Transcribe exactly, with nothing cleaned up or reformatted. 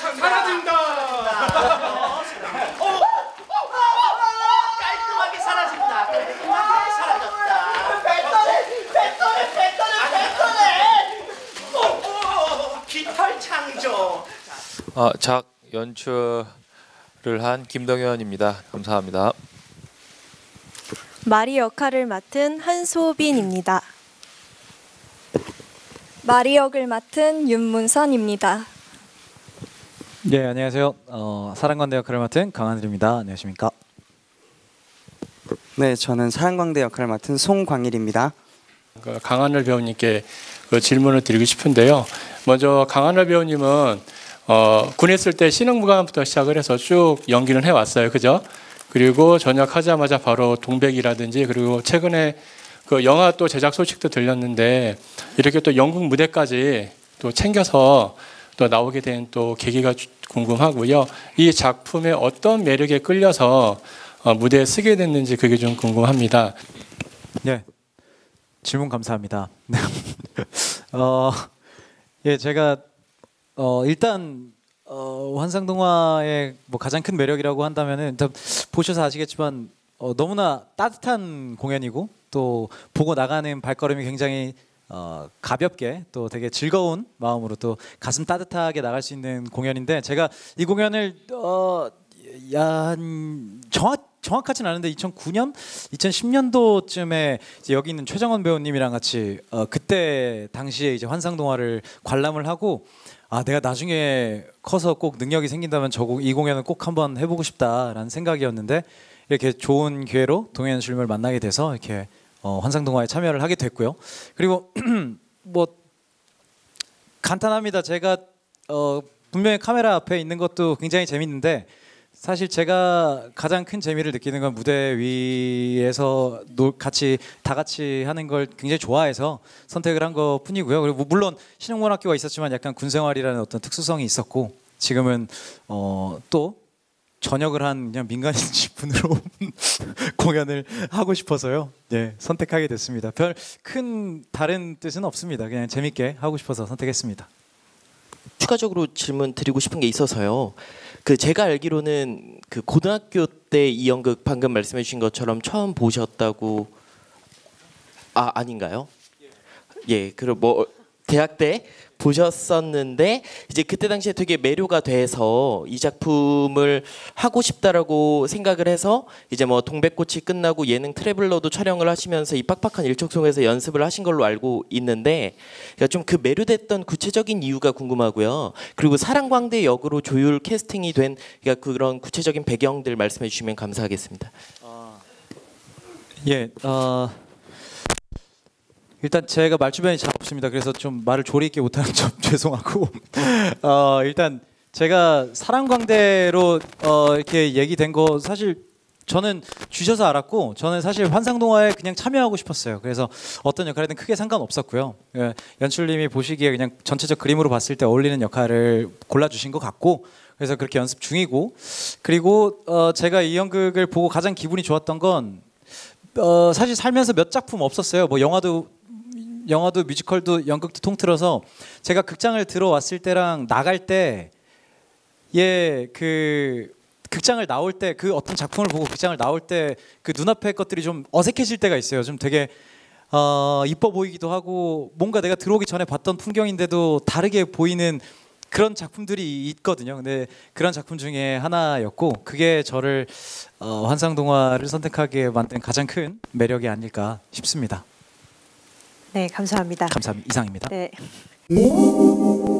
사라진다. 깔끔하게 사라진다. 깔끔하게 사라졌다. 뱃떠네, 뱃떠네, 뱃떠네, 뱃떠네. 깃털 창조. 어, 작 연출을 한 김동현입니다. 감사합니다. 마리 역할을 맡은 한소빈입니다. 마리 역을 맡은 윤문선입니다. 네, 안녕하세요. 어, 사랑관대 역할을 맡은 강하늘입니다. 안녕하십니까? 네, 저는 사랑광대 역할을 맡은 송광일입니다. 그 강하늘 배우님께 그 질문을 드리고 싶은데요. 먼저 강하늘 배우님은 어, 군에 있을 때 신흥무관부터 시작을 해서 쭉 연기를 해왔어요, 그죠? 그리고 전역하자마자 바로 동백이라든지 그리고 최근에 그 영화 또 제작 소식도 들렸는데 이렇게 또 연극 무대까지 또 챙겨서 또 나오게 된 또 계기가 궁금하고요. 이 작품의 어떤 매력에 끌려서 어, 무대에 쓰게 됐는지 그게 좀 궁금합니다. 네, 질문 감사합니다. 어, 예, 제가 어, 일단 어, 환상동화의 뭐 가장 큰 매력이라고 한다면은 보셔서 아시겠지만 어, 너무나 따뜻한 공연이고 또 보고 나가는 발걸음이 굉장히 어, 가볍게 또 되게 즐거운 마음으로 또 가슴 따뜻하게 나갈 수 있는 공연인데 제가 이 공연을 어, 한 정확 정확하진 않은데 이천구 년, 이천십 년도쯤에 이제 여기 있는 최정원 배우님이랑 같이 어, 그때 당시에 이제 환상동화를 관람을 하고 아 내가 나중에 커서 꼭 능력이 생긴다면 저거 이 공연은 꼭 한번 해보고 싶다라는 생각이었는데 이렇게 좋은 기회로 동현 연출님을 만나게 돼서 이렇게 어, 환상동화에 참여를 하게 됐고요. 그리고 뭐 간단합니다. 제가 어, 분명히 카메라 앞에 있는 것도 굉장히 재밌는데 사실 제가 가장 큰 재미를 느끼는 건 무대 위에서 놀, 같이 다 같이 하는 걸 굉장히 좋아해서 선택을 한 것 뿐이고요. 그리고 물론 신흥문학교가 있었지만 약간 군생활이라는 어떤 특수성이 있었고 지금은 어, 또 전역을 한 그냥 민간인 분으로 공연을 하고 싶어서요. 네, 선택하게 됐습니다. 별 큰 다른 뜻은 없습니다. 그냥 재밌게 하고 싶어서 선택했습니다. 추가적으로 질문 드리고 싶은 게 있어서요. 그 제가 알기로는 그 고등학교 때 이 연극 방금 말씀해 주신 것처럼 처음 보셨다고 아 아닌가요? 예, 그리고 뭐 대학 때 보셨었는데 이제 그때 당시에 되게 매료가 돼서 이 작품을 하고 싶다라고 생각을 해서 이제 뭐 동백꽃이 끝나고 예능 트래블러도 촬영을 하시면서 이 빡빡한 일척 속에서 연습을 하신 걸로 알고 있는데 그러니까 좀 그 매료됐던 구체적인 이유가 궁금하고요. 그리고 사랑광대 역으로 조율 캐스팅이 된 그러니까 그런 구체적인 배경들 말씀해 주시면 감사하겠습니다. 어, 예, 어. 일단 제가 말주변이 잘 없습니다. 그래서 좀 말을 조리 있게 못하는 점 죄송하고 어, 일단 제가 사랑광대로 어, 이렇게 얘기된 거 사실 저는 주셔서 알았고 저는 사실 환상동화에 그냥 참여하고 싶었어요. 그래서 어떤 역할이든 크게 상관없었고요. 예, 연출님이 보시기에 그냥 전체적 그림으로 봤을 때 어울리는 역할을 골라주신 것 같고 그래서 그렇게 연습 중이고 그리고 어, 제가 이 연극을 보고 가장 기분이 좋았던 건 어, 사실 살면서 몇 작품 없었어요. 뭐 영화도 영화도 뮤지컬도 연극도 통틀어서 제가 극장을 들어왔을 때랑 나갈 때 예 그 극장을 나올 때 그 어떤 작품을 보고 극장을 나올 때 그 눈앞의 것들이 좀 어색해질 때가 있어요. 좀 되게 어, 이뻐 보이기도 하고 뭔가 내가 들어오기 전에 봤던 풍경인데도 다르게 보이는 그런 작품들이 있거든요. 근데 그런 작품 중에 하나였고 그게 저를 어, 환상동화를 선택하게 만든 가장 큰 매력이 아닐까 싶습니다. 네, 감사합니다. 감사합니다. 이상입니다. 네.